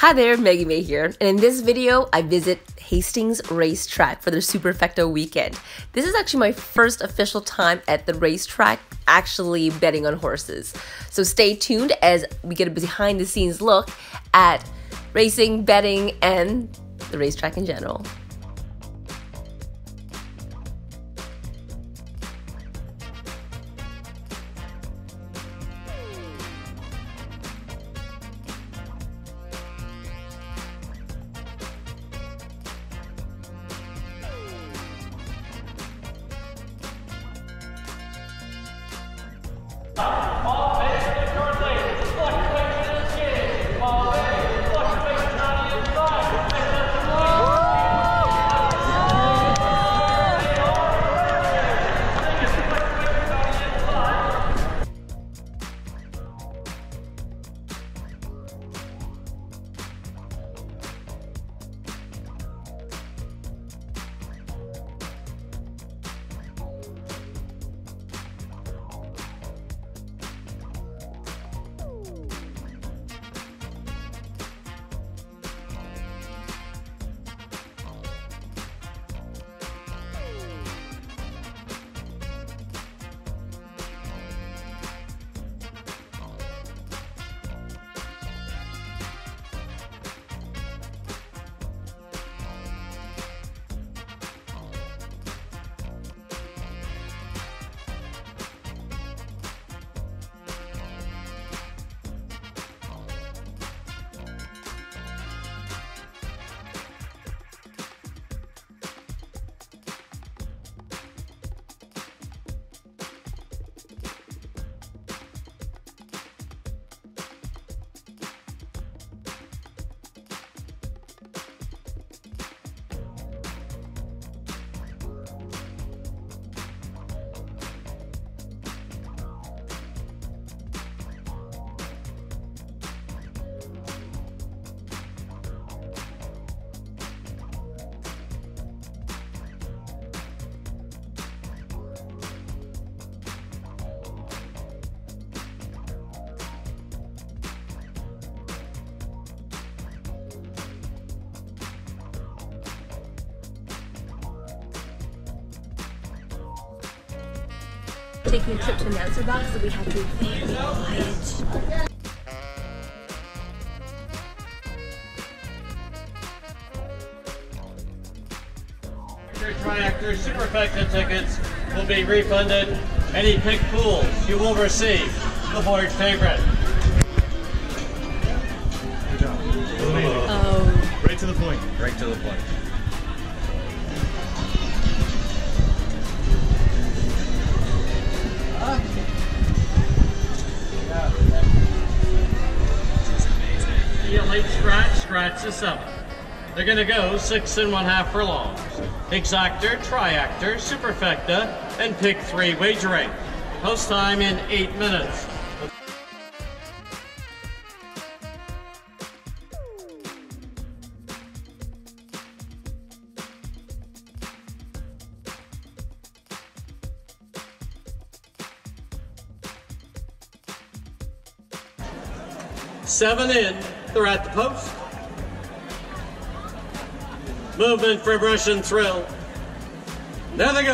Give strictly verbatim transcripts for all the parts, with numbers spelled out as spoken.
Hi there, Maggie May here, and in this video I visit Hastings Racetrack for their Superfecta weekend. This is actually my first official time at the racetrack actually betting on horses. So stay tuned as we get a behind the scenes look at racing, betting, and the racetrack in general. Taking a trip to announcer box, so we have to be very quiet. Your Triactor Superfecta tickets will be refunded. Any pick pools you will receive the Forge favorite. Good job. Oh. Right to the point. Right to the point. Late scratch, scratch the seventh. They're going to go six and one half furlongs. Exactor, Triactor, Superfecta, and pick three wagering. Post time in eight minutes. Seven in. They're at the post. Movement from Russian Thrill. There they go.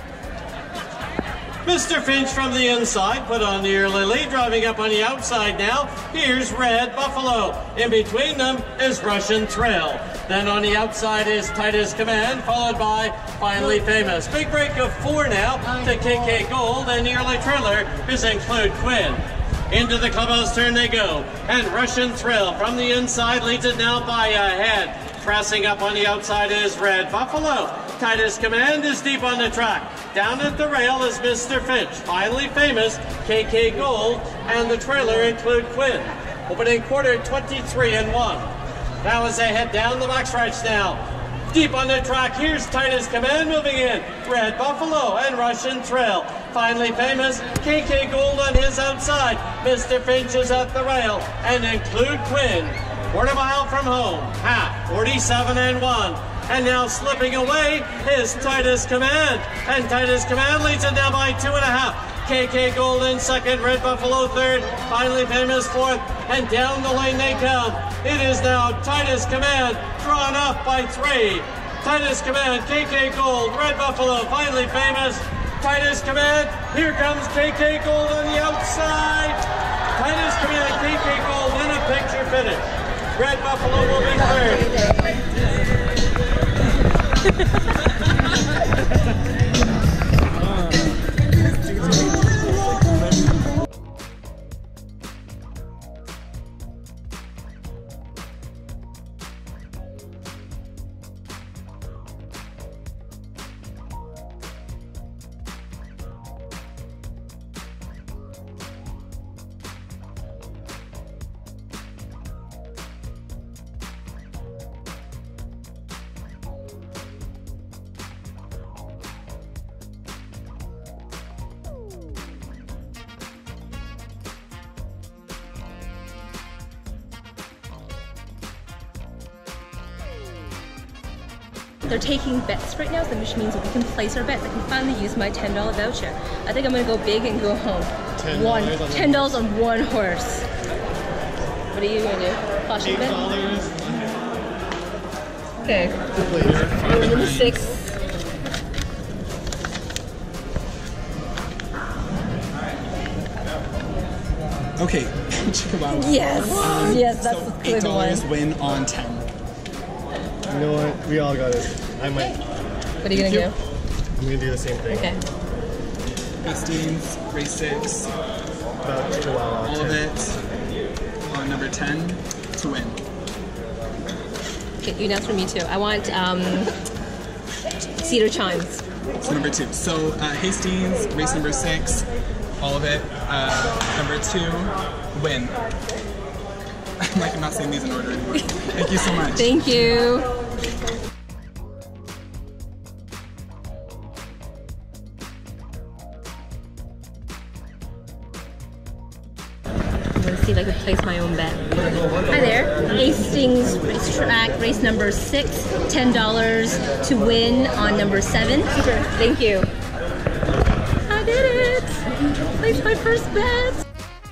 Mister Finch from the inside, put on the early lead, driving up on the outside now. Here's Red Buffalo. In between them is Russian Thrill. Then on the outside is Titus Command, followed by Finally Famous. Big break of four now to K K Gold, and the early trailer is Include Quinn. Into the clubhouse turn they go, and Russian Thrill from the inside leads it now by a head. Pressing up on the outside is Red Buffalo. Titus Command is deep on the track. Down at the rail is Mister Finch. Finally Famous, K K Gold, and the trailer Include Quinn. Opening quarter twenty-three and one. Now as they head down the backstretch now. Deep on the track, here's Titus Command moving in. Red Buffalo and Russian Thrill. Finally Famous, K K Gold on his outside. Mister Finch is at the rail, and Include Quinn. Quarter mile from home, half, forty-seven and one. And now slipping away is Titus Command. And Titus Command leads it now by two and a half. K K Gold in second, Red Buffalo third, Finally Famous fourth, and down the lane they come. It is now Titus Command, drawn up by three. Titus Command, K K Gold, Red Buffalo, Finally Famous, Titus Command. Here comes K K Gold on the outside. Titus Command, K K Gold in a picture finish. Red Buffalo will be third. They're taking bets right now, so which means we can place our bets. I can finally use my ten dollar voucher. I think I'm gonna go big and go home. ten dollars one, on ten dollars on one horse. What are you gonna do? Caution bet? Okay. We're number six. Okay, Chihuahua. Yes, um, yes, that's so the eight dollars one. win on ten. You know what? We all got it. I might. What are you gonna do? I'm gonna do the same thing. Okay. Hastings, race six, About Chihuahua. all of it on number ten to win. Okay, you announce for me too. I want um, Cedar Chimes. So number two. So uh, Hastings, race number six, all of it. Uh, number two, win. I'm like, I'm not saying these in order anymore. Thank you so much. Thank you. I'm gonna see if I can place my own bet. Hi there, Hastings Racetrack, race number six, ten dollars to win on number seven. Super, thank you. I did it! Placed my first bet.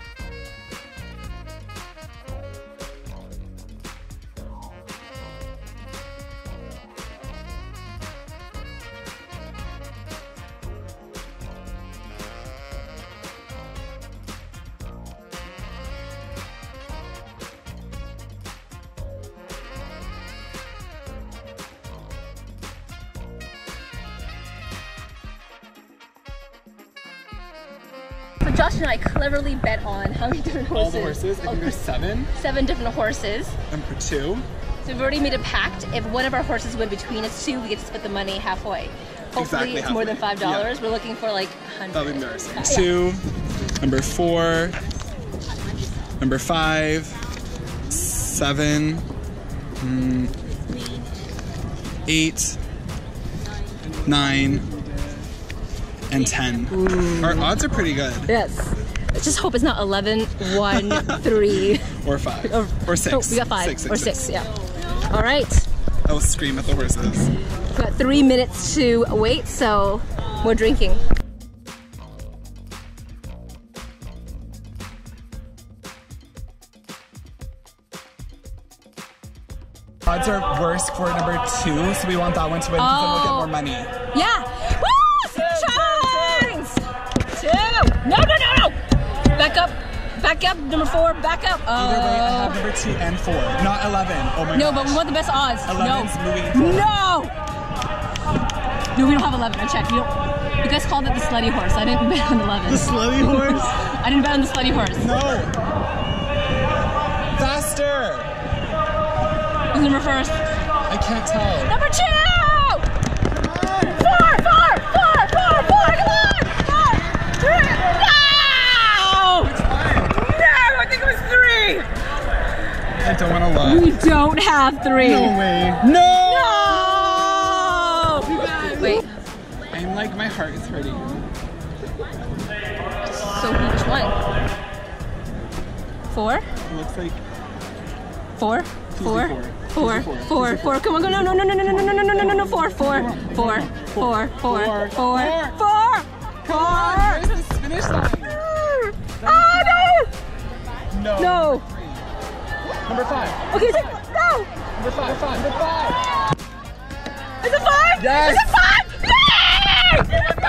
So Josh and I cleverly bet on how many different horses? All the horses. I think there's seven. Seven different horses. Number two. So we've already made a pact. If one of our horses win between us two, we get to split the money halfway. Hopefully Exactly it's more than halfway. five dollars. Yeah. We're looking for like a hundred. That'll be embarrassing. Yeah. Two. Number four. Number five. Seven. Mm, eight. Nine. And ten. Ooh. Our odds are pretty good. Yes. Let's just hope it's not eleven, one, three. Or five. Or, or six. Oh, we got five. Six, six, or six. six, yeah. All right. I will scream at the horses. We've got three minutes to wait, so we're drinking. Odds are worse for number two, so we want that one to win because then we'll get more money. Yeah. Woo! Chines! Two. No, no, no, no. Back up. Back up. Number four. Back up. Uh, Either way, I have number two and four, not eleven. Oh my no, gosh. but we want the best odds. eleven's No. moving forward. No. No, we don't have eleven. I checked. You, don't, you guys called it the slutty horse. I didn't bet on eleven. The slutty horse? I didn't bet on the slutty horse. No. Faster. Who's number first? I can't tell. Number two! Four, four, four, four, four, come on! Four, three, no! No, I think it was three! I don't want to look. We don't have three. No way. No! No! Wait, I'm like, my heart is hurting. so which one? Four? It looks like Four? Four? four. Four, Four. four, four, come on, go, no, no, no, no, no, no, no, no, no, no, no, no, four, four, four, four, four, four, four, four, four, Come on, where's the spin? finish line. Oh no! No. No. Number five. Okay, so, no! Number five. Five. Number five. Is it five? Yes. Is it five? Yay!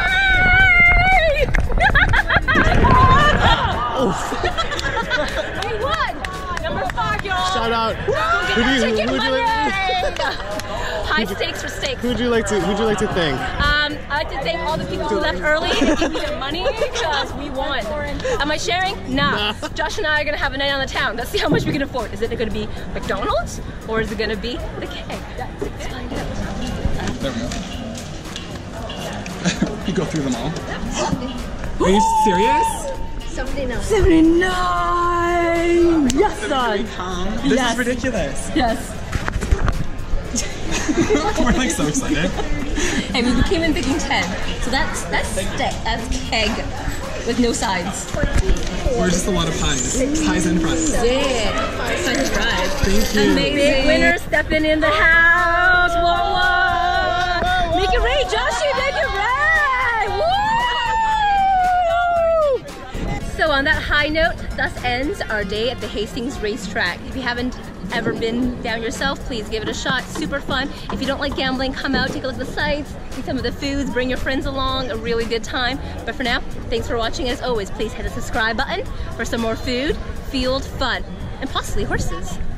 Yay! We won! Number five, y'all! Shout out. Go Who get do that you, chicken who would you money! like, High stakes for steaks. who'd you like to who'd you like to thank? Um, I'd like to thank all the people who left early and gave me their money because we won. Am I sharing? Nah. Nah. Josh and I are gonna have a night on the town. Let's see how much we can afford. Is it gonna be McDonald's or is it gonna be the keg? Let's find out. There we go. You go through them all. Are you serious? seventy-nine. seventy-nine! Yes, son! Um, this Yes. is ridiculous. Yes. We're like so excited. And we came in thinking ten. So that's that's steak. That's keg with no sides. Or just a lot of pies. Pies and fries. Yeah. French fries. Thank you. Amazing. Big winner stepping in the house. Whoa, whoa. Make it rain, Joshy. Make it rain. Woo! So on that high note, thus ends our day at the Hastings Racetrack. If you haven't ever been down yourself, please give it a shot. Super fun. If you don't like gambling, come out, take a look at the sights, eat some of the foods, bring your friends along. A really good time. But for now, thanks for watching. As always, please hit the subscribe button for some more food, field fun, and possibly horses.